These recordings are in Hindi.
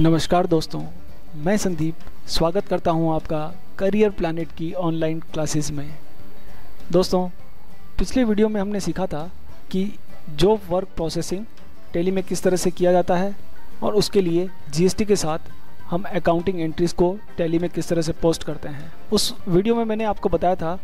नमस्कार दोस्तों, मैं संदीप स्वागत करता हूं आपका करियर प्लैनेट की ऑनलाइन क्लासेस में। दोस्तों, पिछले वीडियो में हमने सीखा था कि जॉब वर्क प्रोसेसिंग टैली में किस तरह से किया जाता है और उसके लिए जीएसटी के साथ हम अकाउंटिंग एंट्रीज़ को टैली में किस तरह से पोस्ट करते हैं। उस वीडियो में मैंने आपको बताया था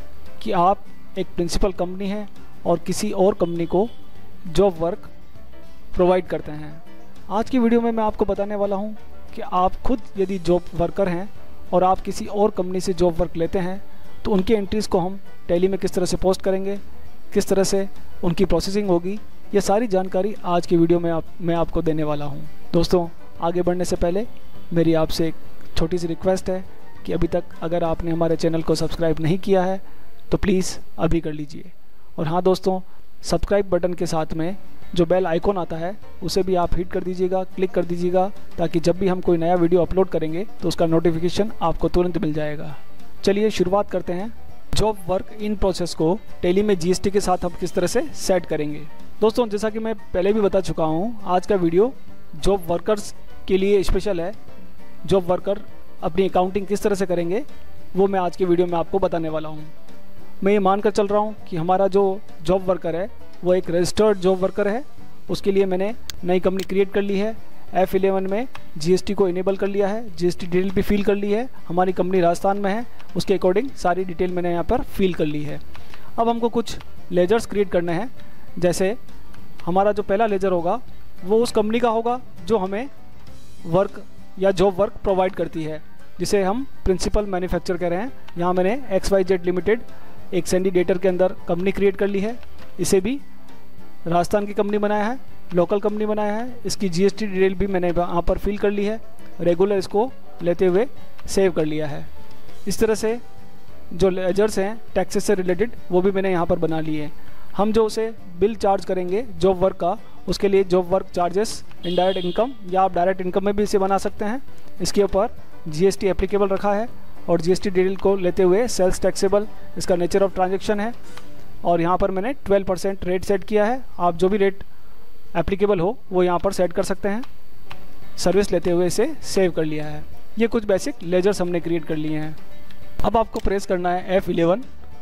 कि आप एक प्रिंसिपल कंपनी हैं और किसी और कंपनी को जॉब वर्क प्रोवाइड करते हैं। आज की वीडियो में मैं आपको बताने वाला हूं कि आप खुद यदि जॉब वर्कर हैं और आप किसी और कंपनी से जॉब वर्क लेते हैं तो उनकी एंट्रीज़ को हम टैली में किस तरह से पोस्ट करेंगे, किस तरह से उनकी प्रोसेसिंग होगी, ये सारी जानकारी आज की वीडियो में मैं आपको देने वाला हूं। दोस्तों, आगे बढ़ने से पहले मेरी आपसे एक छोटी सी रिक्वेस्ट है कि अभी तक अगर आपने हमारे चैनल को सब्सक्राइब नहीं किया है तो प्लीज़ अभी कर लीजिए। और हाँ दोस्तों, सब्सक्राइब बटन के साथ में जो बेल आइकॉन आता है उसे भी आप हिट कर दीजिएगा, क्लिक कर दीजिएगा, ताकि जब भी हम कोई नया वीडियो अपलोड करेंगे तो उसका नोटिफिकेशन आपको तुरंत मिल जाएगा। चलिए शुरुआत करते हैं। जॉब वर्क इन प्रोसेस को टैली में जीएसटी के साथ हम किस तरह से सेट करेंगे। दोस्तों, जैसा कि मैं पहले भी बता चुका हूँ, आज का वीडियो जॉब वर्कर्स के लिए स्पेशल है। जॉब वर्कर अपनी अकाउंटिंग किस तरह से करेंगे वो मैं आज के वीडियो में आपको बताने वाला हूँ। मैं ये मानकर चल रहा हूँ कि हमारा जो जॉब वर्कर है वो एक रजिस्टर्ड जॉब वर्कर है। उसके लिए मैंने नई कंपनी क्रिएट कर ली है। F11 में जीएसटी को इनेबल कर लिया है, जीएसटी डिटेल भी फिल कर ली है। हमारी कंपनी राजस्थान में है, उसके अकॉर्डिंग सारी डिटेल मैंने यहाँ पर फिल कर ली है। अब हमको कुछ लेजर्स क्रिएट करने हैं। जैसे हमारा जो पहला लेजर होगा वो उस कंपनी का होगा जो हमें वर्क या जॉब वर्क प्रोवाइड करती है, जिसे हम प्रिंसिपल मैन्युफैक्चर कह रहे हैं। यहाँ मैंने XYZ लिमिटेड एक सैंडी डेटर के अंदर कंपनी क्रिएट कर ली है। इसे भी राजस्थान की कंपनी बनाया है, लोकल कंपनी बनाया है। इसकी जीएसटी डिटेल भी मैंने यहाँ पर फिल कर ली है। रेगुलर इसको लेते हुए सेव कर लिया है। इस तरह से जो लेजर्स हैं टैक्सेस से रिलेटेड वो भी मैंने यहाँ पर बना लिए हैं। हम जो उसे बिल चार्ज करेंगे जॉब वर्क का, उसके लिए job work charges indirect income या आप डायरेक्ट इनकम में भी इसे बना सकते हैं। इसके ऊपर जीएसटी एप्लीकेबल रखा है और जीएसटी डिटेल को लेते हुए सेल्स टैक्सेबल इसका नेचर ऑफ ट्रांजैक्शन है। और यहाँ पर मैंने 12% रेट सेट किया है। आप जो भी रेट एप्लीकेबल हो वो यहाँ पर सेट कर सकते हैं। सर्विस लेते हुए इसे सेव कर लिया है। ये कुछ बेसिक लेजर्स हमने क्रिएट कर लिए हैं। अब आपको प्रेस करना है F11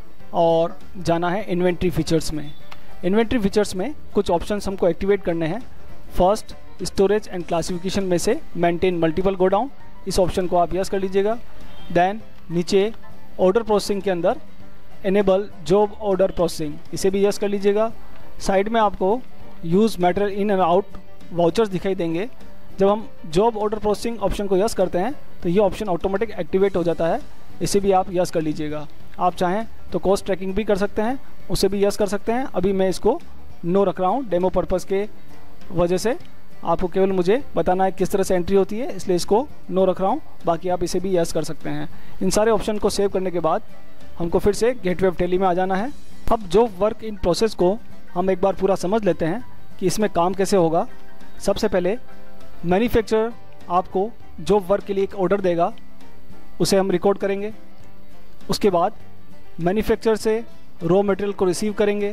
और जाना है इन्वेंट्री फीचर्स में। इन्वेंट्री फीचर्स में कुछ ऑप्शंस हमको एक्टिवेट करने हैं। फर्स्ट, स्टोरेज एंड क्लासिफिकेशन में से मेंटेन मल्टीपल गोडाउन, इस ऑप्शन को आप यस कर लीजिएगा। देन नीचे ऑर्डर प्रोसेसिंग के अंदर एनेबल जॉब ऑर्डर प्रोसेसिंग, इसे भी यस कर लीजिएगा। साइड में आपको use material in and out vouchers दिखाई देंगे। जब हम जॉब ऑर्डर प्रोसेसिंग ऑप्शन को यस करते हैं तो ये ऑप्शन ऑटोमेटिक एक्टिवेट हो जाता है, इसे भी आप यस कर लीजिएगा। आप चाहें तो कॉस्ट ट्रैकिंग भी कर सकते हैं, उसे भी यस कर सकते हैं। अभी मैं इसको नो रख रहा हूँ डेमो पर्पज़ के वजह से। आपको केवल मुझे बताना है किस तरह से एंट्री होती है, इसलिए इसको नो रख रहा हूँ। बाकी आप इसे भी यस कर सकते हैं। इन सारे ऑप्शन को सेव करने के बाद हमको फिर से गेटवे ऑफ टैली में आ जाना है। अब जॉब वर्क इन प्रोसेस को हम एक बार पूरा समझ लेते हैं कि इसमें काम कैसे होगा। सबसे पहले मैन्युफैक्चरर आपको जॉब वर्क के लिए एक ऑर्डर देगा, उसे हम रिकॉर्ड करेंगे। उसके बाद मैन्युफैक्चरर से रॉ मटेरियल को रिसीव करेंगे,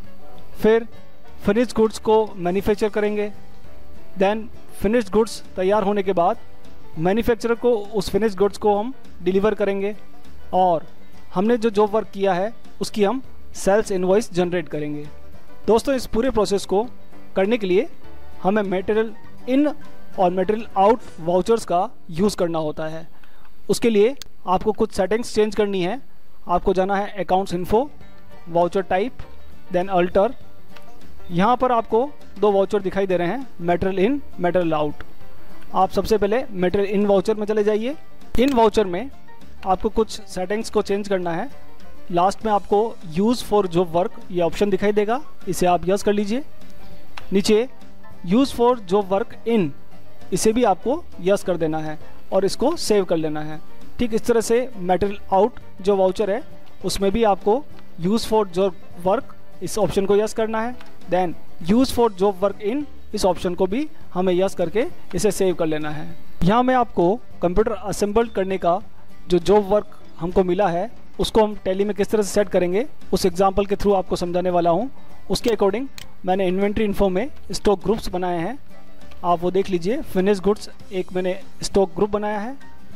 फिर फिनिश्ड गुड्स को मैन्युफैक्चर करेंगे। देन फिनिश्ड गुड्स तैयार होने के बाद मैन्युफैक्चरर को उस फिनिश्ड गुड्स को हम डिलीवर करेंगे और हमने जो जॉब वर्क किया है उसकी हम सेल्स इनवॉइस जनरेट करेंगे। दोस्तों, इस पूरे प्रोसेस को करने के लिए हमें मटेरियल इन और मटेरियल आउट वाउचर्स का यूज़ करना होता है। उसके लिए आपको कुछ सेटिंग्स चेंज करनी है। आपको जाना है accounts info, voucher type, then alter. यहाँ पर आपको दो वाउचर दिखाई दे रहे हैं, मटेरियल इन, मटेरियल आउट। आप सबसे पहले मटेरियल इन वाउचर में चले जाइए। इन वाउचर में आपको कुछ सेटिंग्स को चेंज करना है। लास्ट में आपको यूज़ फॉर जॉब वर्क ये ऑप्शन दिखाई देगा, इसे आप यस कर लीजिए। नीचे use for job work in, इसे भी आपको यस कर देना है और इसको सेव कर लेना है। ठीक इस तरह से मटेरियल आउट जो वाउचर है उसमें भी आपको यूज़ फॉर जॉब वर्क इस ऑप्शन को यस करना है। Then use for job work in, इस ऑप्शन को भी हमें यस करके इसे सेव कर लेना है। यहाँ मैं आपको कंप्यूटर असेंबल करने का जो जॉब वर्क हमको मिला है उसको हम टैली में किस तरह से सेट करेंगे उस एग्जांपल के थ्रू आपको समझाने वाला हूँ। उसके अकॉर्डिंग मैंने इन्वेंट्री इन्फो में स्टॉक ग्रुप्स बनाए हैं। आप वो देख लीजिए। फिनिश गुड्स एक मैंने स्टॉक ग्रुप बनाया है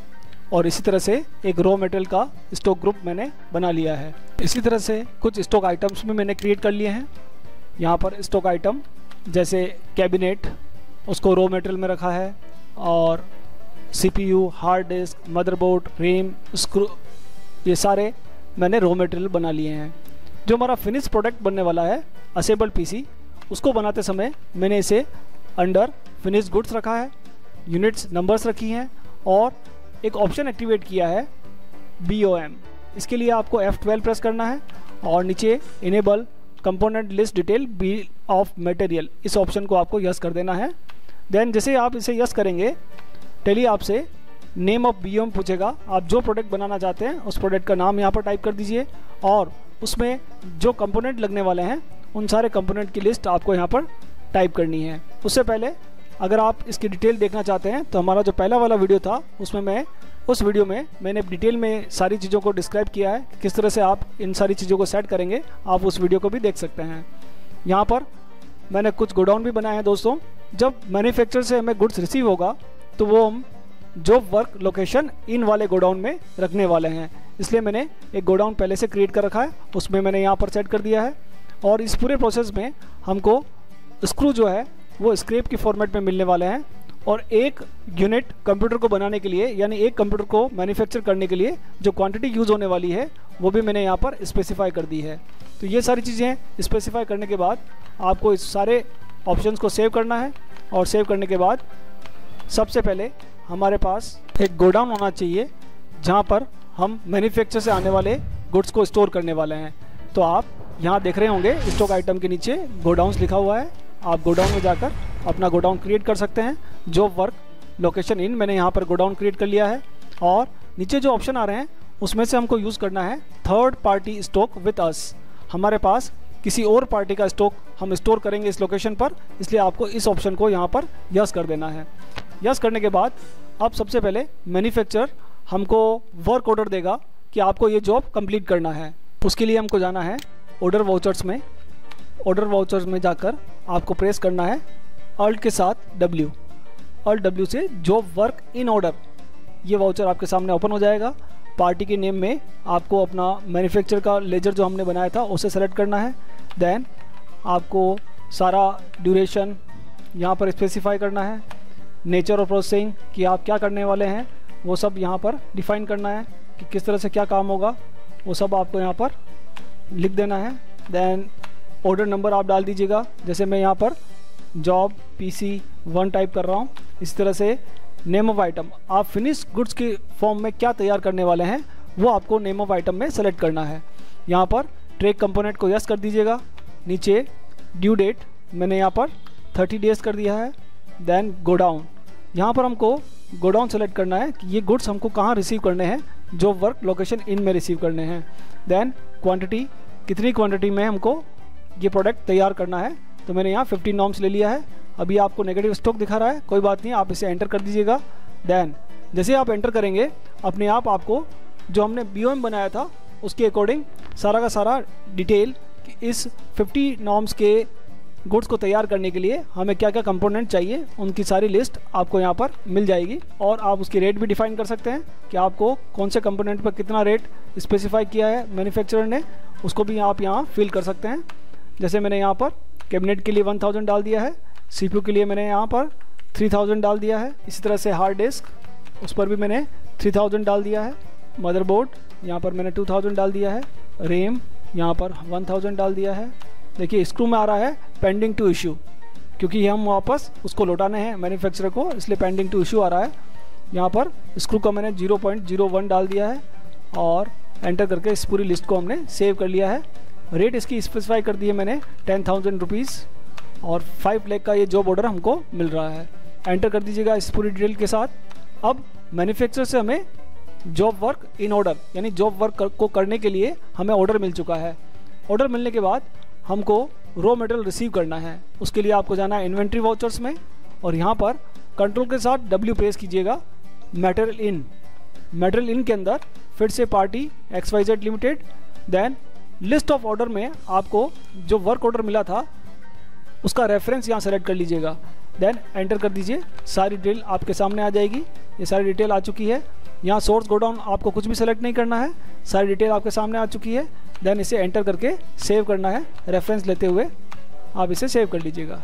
और इसी तरह से एक रॉ मटेरियल का स्टॉक ग्रुप मैंने बना लिया है। इसी तरह से कुछ स्टॉक आइटम्स भी मैंने क्रिएट कर लिए हैं। यहाँ पर स्टॉक आइटम जैसे कैबिनेट, उसको रॉ मटेरियल में रखा है, और CPU, hard disk, motherboard, RAM, screw, ये सारे मैंने रॉ मटेरियल बना लिए हैं। जो हमारा फिनिश प्रोडक्ट बनने वाला है असेंबल PC, उसको बनाते समय मैंने इसे अंडर फिनिश गुड्स रखा है, यूनिट्स नंबर्स रखी हैं, और एक ऑप्शन एक्टिवेट किया है BOM। इसके लिए आपको F12 प्रेस करना है और नीचे enable component list detail bill of material, इस ऑप्शन को आपको यस कर देना है। देन जैसे आप इसे यस करेंगे, टैली आपसे नेम ऑफ BOM पूछेगा। आप जो प्रोडक्ट बनाना चाहते हैं उस प्रोडक्ट का नाम यहाँ पर टाइप कर दीजिए, और उसमें जो कंपोनेंट लगने वाले हैं उन सारे कंपोनेंट की लिस्ट आपको यहाँ पर टाइप करनी है। उससे पहले अगर आप इसकी डिटेल देखना चाहते हैं तो हमारा जो पहला वाला वीडियो था उसमें उस वीडियो में मैंने डिटेल में सारी चीज़ों को डिस्क्राइब किया है, किस तरह से आप इन सारी चीज़ों को सेट करेंगे। आप उस वीडियो को भी देख सकते हैं। यहाँ पर मैंने कुछ गोडाउन भी बनाए हैं दोस्तों। जब मैन्युफैक्चरर से हमें गुड्स रिसीव होगा तो वो हम जॉब वर्क लोकेशन इन वाले गोडाउन में रखने वाले हैं, इसलिए मैंने एक गोडाउन पहले से क्रिएट कर रखा है, उसमें मैंने यहाँ पर सेट कर दिया है। और इस पूरे प्रोसेस में हमको स्क्रू जो है वो स्क्रैप की फॉर्मेट में मिलने वाले हैं, और एक यूनिट कंप्यूटर को बनाने के लिए, यानी एक कंप्यूटर को मैन्युफैक्चर करने के लिए जो क्वांटिटी यूज़ होने वाली है वो भी मैंने यहाँ पर स्पेसिफाई कर दी है। तो ये सारी चीज़ें स्पेसिफाई करने के बाद आपको इस सारे ऑप्शंस को सेव करना है, और सेव करने के बाद सबसे पहले हमारे पास एक गोडाउन होना चाहिए जहाँ पर हम मैन्युफैक्चर से आने वाले गुड्स को स्टोर करने वाले हैं। तो आप यहाँ देख रहे होंगे स्टॉक आइटम के नीचे गोडाउन्स लिखा हुआ है। आप गोडाउन में जाकर अपना गोडाउन क्रिएट कर सकते हैं। जॉब वर्क लोकेशन इन, मैंने यहाँ पर गोडाउन क्रिएट कर लिया है, और नीचे जो ऑप्शन आ रहे हैं उसमें से हमको यूज़ करना है third party stock with us. हमारे पास किसी और पार्टी का स्टॉक हम स्टोर करेंगे इस लोकेशन पर, इसलिए आपको इस ऑप्शन को यहाँ पर यस कर देना है। यस करने के बाद अब सबसे पहले मैन्युफैक्चरर हमको वर्क ऑर्डर देगा कि आपको ये जॉब कंप्लीट करना है। उसके लिए हमको जाना है ऑर्डर वाउचर्स में। ऑर्डर वाउचर्स में जाकर आपको प्रेस करना है अल्ट के साथ W, अल्ट W से जॉब वर्क इन ऑर्डर, ये वाउचर आपके सामने ओपन हो जाएगा। पार्टी के नेम में आपको अपना मैन्युफैक्चर का लेजर जो हमने बनाया था उसे सेलेक्ट करना है। देन आपको सारा ड्यूरेशन यहाँ पर स्पेसिफाई करना है, नेचर ऑफ प्रोसेसिंग कि आप क्या करने वाले हैं वो सब यहाँ पर डिफाइन करना है, कि किस तरह से क्या काम होगा वो सब आपको यहाँ पर लिख देना है। देन ऑर्डर नंबर आप डाल दीजिएगा, जैसे मैं यहाँ पर जॉब PC1 टाइप कर रहा हूँ। इस तरह से नेम ऑफ आइटम, आप फिनिश गुड्स के फॉर्म में क्या तैयार करने वाले हैं वो आपको नेम ऑफ आइटम में सेलेक्ट करना है। यहाँ पर ट्रैक कंपोनेंट को यस कर दीजिएगा। नीचे ड्यू डेट मैंने यहाँ पर 30 डेज कर दिया है। देन गोडाउन, यहाँ पर हमको गोडाउन सेलेक्ट करना है कि ये गुड्स हमको कहाँ रिसीव करने हैं, जो वर्क लोकेशन इन में रिसीव करने हैं। देन क्वांटिटी, कितनी क्वांटिटी में हमको ये प्रोडक्ट तैयार करना है, तो मैंने यहाँ 15 नॉर्म्स ले लिया है। अभी आपको नेगेटिव स्टॉक दिखा रहा है, कोई बात नहीं, आप इसे एंटर कर दीजिएगा। देन जैसे आप एंटर करेंगे अपने आप आपको जो हमने BOM बनाया था उसके अकॉर्डिंग सारा का सारा डिटेल, इस 50 नॉर्म्स के गुड्स को तैयार करने के लिए हमें क्या क्या कंपोनेंट चाहिए उनकी सारी लिस्ट आपको यहाँ पर मिल जाएगी। और आप उसकी रेट भी डिफाइन कर सकते हैं कि आपको कौन से कंपोनेंट पर कितना रेट स्पेसिफाई किया है मैन्युफैक्चरर ने, उसको भी आप यहाँ फिल कर सकते हैं। जैसे मैंने यहाँ पर कैबिनेट के लिए 1000 डाल दिया है, CPU के लिए मैंने यहाँ पर 3000 डाल दिया है। इसी तरह से हार्ड डिस्क, उस पर भी मैंने 3000 डाल दिया है। मदरबोर्ड यहाँ पर मैंने 2000 डाल दिया है। रैम यहाँ पर 1000 डाल दिया है। देखिए स्क्रू में आ रहा है पेंडिंग टू इशू, क्योंकि हम वापस उसको लौटाने हैं मैन्युफैक्चरर को, इसलिए पेंडिंग टू इशू आ रहा है। यहाँ पर स्क्रू का मैंने 0.01 डाल दिया है, और एंटर करके इस पूरी लिस्ट को हमने सेव कर लिया है। रेट इसकी स्पेसिफाई कर दी है मैंने 10,000 रुपीज़, और 5 लाख का ये जॉब ऑर्डर हमको मिल रहा है। एंटर कर दीजिएगा इस पूरी डिटेल के साथ। अब मैन्युफैक्चरर से हमें जॉब वर्क इन ऑर्डर, यानी जॉब वर्क को करने के लिए हमें ऑर्डर मिल चुका है। ऑर्डर मिलने के बाद हमको रॉ मटेरियल रिसीव करना है। उसके लिए आपको जाना है इन्वेंट्री वाउचर्स में, और यहाँ पर कंट्रोल के साथ W प्रेस कीजिएगा। मटेरियल इन के अंदर फिर से party XYZ limited. Then list of order में आपको जो वर्क ऑर्डर मिला था उसका रेफरेंस यहाँ सेलेक्ट कर लीजिएगा, देन एंटर कर दीजिए। सारी डिटेल आपके सामने आ जाएगी। ये सारी डिटेल आ चुकी है। यहाँ सोर्स गोडाउन आपको कुछ भी सेलेक्ट नहीं करना है, सारी डिटेल आपके सामने आ चुकी है। देन इसे एंटर करके सेव करना है, रेफरेंस लेते हुए आप इसे सेव कर लीजिएगा।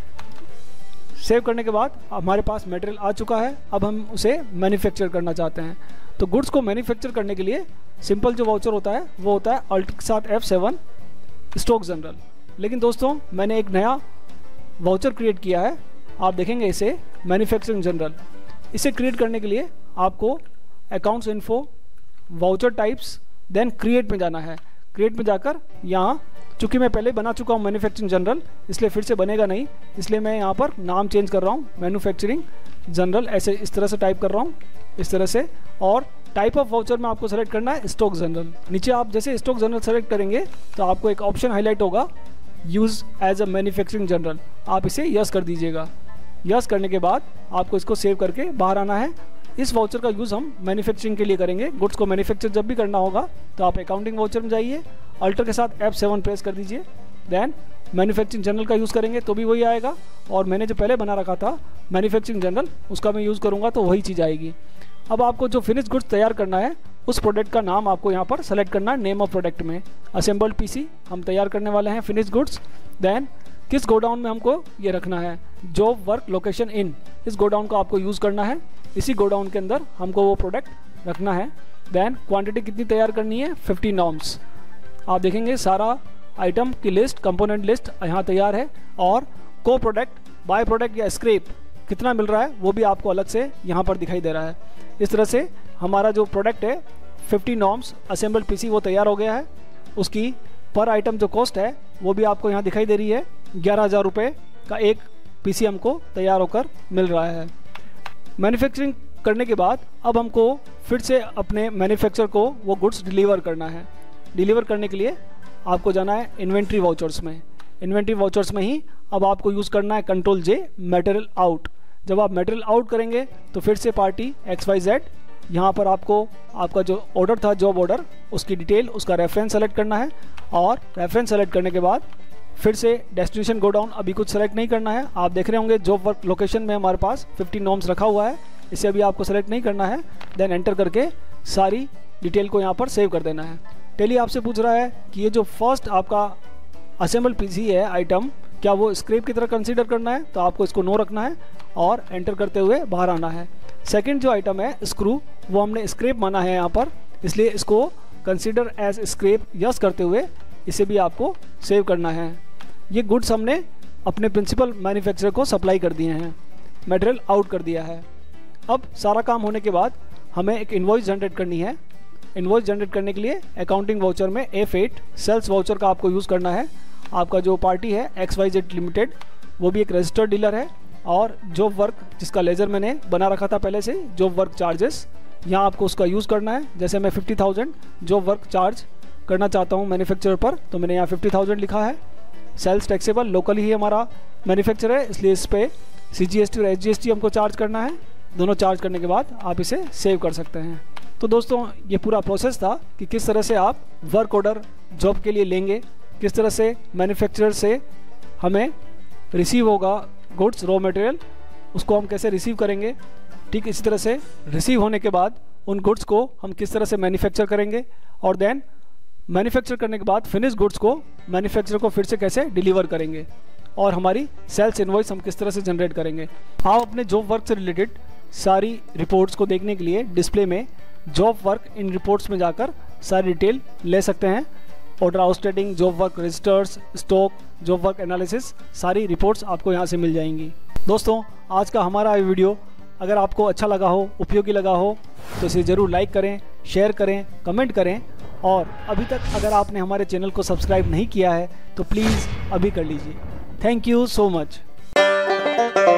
सेव करने के बाद हमारे पास मटेरियल आ चुका है। अब हम उसे मैन्युफैक्चर करना चाहते हैं। तो गुड्स को मैन्युफैक्चर करने के लिए सिंपल जो वाउचर होता है वो होता है अल्ट के साथ F7 स्टॉक जनरल। लेकिन दोस्तों मैंने एक नया वाउचर क्रिएट किया है, आप देखेंगे इसे मैन्युफैक्चरिंग जनरल। इसे क्रिएट करने के लिए आपको accounts info, voucher types, then create में जाना है। क्रिएट में जाकर यहाँ, चूँकि मैं पहले बना चुका हूँ मैन्युफैक्चरिंग जनरल, इसलिए फिर से बनेगा नहीं, इसलिए मैं यहाँ पर नाम चेंज कर रहा हूँ, मैन्युफैक्चरिंग जनरल ऐसे इस तरह से टाइप कर रहा हूँ, इस तरह से। और टाइप ऑफ वाउचर में आपको सेलेक्ट करना है स्टॉक जनरल। नीचे आप जैसे स्टॉक जनरल सेलेक्ट करेंगे तो आपको एक ऑप्शन हाईलाइट होगा, use as a manufacturing journal. आप इसे यस कर दीजिएगा। यस करने के बाद आपको इसको सेव करके बाहर आना है। इस वाउचर का यूज़ हम मैन्युफैक्चरिंग के लिए करेंगे। गुड्स को मैन्युफैक्चर जब भी करना होगा तो आप अकाउंटिंग वाउचर में जाइए, अल्टर के साथ F7 प्रेस कर दीजिए, देन मैन्युफैक्चरिंग जनरल का यूज़ करेंगे तो भी वही आएगा। और मैंने जो पहले बना रखा था मैन्युफैक्चरिंग जनरल, उसका मैं यूज़ करूँगा तो वही चीज़ आएगी। अब आपको जो फिनिश गुड्स तैयार करना है उस प्रोडक्ट का नाम आपको यहाँ पर सेलेक्ट करना है। नेम ऑफ प्रोडक्ट में असेंबल्ड पीसी हम तैयार करने वाले हैं, फिनिश गुड्स। देन किस गोडाउन में हमको ये रखना है, जॉब वर्क लोकेशन इन, इस गोडाउन को आपको यूज़ करना है। इसी गोडाउन के अंदर हमको वो प्रोडक्ट रखना है। देन क्वांटिटी कितनी तैयार करनी है, 50 नॉर्म्स। आप देखेंगे सारा आइटम की लिस्ट, कंपोनेंट लिस्ट यहाँ तैयार है। और को प्रोडक्ट, बाय प्रोडक्ट या स्क्रैप कितना मिल रहा है वो भी आपको अलग से यहाँ पर दिखाई दे रहा है। इस तरह से हमारा जो प्रोडक्ट है 50 नॉर्म्स असेंबल्ड पीसी वो तैयार हो गया है। उसकी पर आइटम जो कॉस्ट है वो भी आपको यहाँ दिखाई दे रही है। 11,000 रुपये का एक पीसी हमको तैयार होकर मिल रहा है। मैन्युफैक्चरिंग करने के बाद अब हमको फिर से अपने मैन्युफैक्चर को वो गुड्स डिलीवर करना है। डिलीवर करने के लिए आपको जाना है इन्वेंट्री वाउचर्स में। इन्वेंट्री वाउचर्स में ही अब आपको यूज़ करना है Ctrl+J मटेरियल आउट। जब आप मटेरियल आउट करेंगे तो फिर से पार्टी XYZ, यहाँ पर आपको आपका जो ऑर्डर था जॉब ऑर्डर, उसकी डिटेल, उसका रेफरेंस सेलेक्ट करना है। और रेफरेंस सेलेक्ट करने के बाद फिर से डेस्टिनेशन गोडाउन अभी कुछ सेलेक्ट नहीं करना है। आप देख रहे होंगे जॉब वर्क लोकेशन में हमारे पास 50 नॉर्म्स रखा हुआ है, इसे अभी आपको सेलेक्ट नहीं करना है। देन एंटर करके सारी डिटेल को यहाँ पर सेव कर देना है। टेली आपसे पूछ रहा है कि ये जो फर्स्ट आपका असेंबल पीसी है आइटम, क्या वो स्क्रैप की तरह कंसीडर करना है, तो आपको इसको नो रखना है और एंटर करते हुए बाहर आना है। सेकंड जो आइटम है स्क्रू, वो हमने स्क्रैप माना है यहाँ पर, इसलिए इसको कंसीडर एज स्क्रैप यस करते हुए इसे भी आपको सेव करना है। ये गुड्स हमने अपने प्रिंसिपल मैन्युफैक्चरर को सप्लाई कर दिए हैं, मटेरियल आउट कर दिया है। अब सारा काम होने के बाद हमें एक इन्वॉइस जनरेट करनी है। इन्वॉइस जनरेट करने के लिए अकाउंटिंग वाउचर में F8 सेल्स वाउचर का आपको यूज़ करना है। आपका जो पार्टी है XYZ लिमिटेड, वो भी एक रजिस्टर्ड डीलर है। और जॉब वर्क जिसका लेजर मैंने बना रखा था पहले से, जॉब वर्क चार्जेस, यहाँ आपको उसका यूज़ करना है। जैसे मैं 50,000 जॉब वर्क चार्ज करना चाहता हूँ मैन्युफैक्चरर पर, तो मैंने यहाँ 50,000 लिखा है। सेल्स टैक्सेबल लोकली ही हमारा मैन्युफैक्चर है, इसलिए इस पर CGST और SGST हमको चार्ज करना है। दोनों चार्ज करने के बाद आप इसे सेव कर सकते हैं। तो दोस्तों ये पूरा प्रोसेस था कि किस तरह से आप वर्क ऑर्डर जॉब के लिए लेंगे, किस तरह से मैन्युफैक्चरर से हमें रिसीव होगा गुड्स रॉ मटेरियल, उसको हम कैसे रिसीव करेंगे। ठीक इसी तरह से रिसीव होने के बाद उन गुड्स को हम किस तरह से मैन्युफैक्चर करेंगे, और देन मैन्युफैक्चर करने के बाद फिनिश गुड्स को मैन्युफैक्चरर को फिर से कैसे डिलीवर करेंगे, और हमारी सेल्स इनवॉइस हम किस तरह से जनरेट करेंगे। आप अपने जॉब वर्क से रिलेटेड सारी रिपोर्ट्स को देखने के लिए डिस्प्ले में जॉब वर्क इन रिपोर्ट्स में जाकर सारी डिटेल ले सकते हैं। Order outstanding, job work registers, stock, job work analysis, सारी रिपोर्ट्स आपको यहाँ से मिल जाएंगी। दोस्तों आज का हमारा वीडियो अगर आपको अच्छा लगा हो, उपयोगी लगा हो, तो इसे ज़रूर लाइक करें, शेयर करें, कमेंट करें। और अभी तक अगर आपने हमारे चैनल को सब्सक्राइब नहीं किया है तो प्लीज़ अभी कर लीजिए। Thank you so much.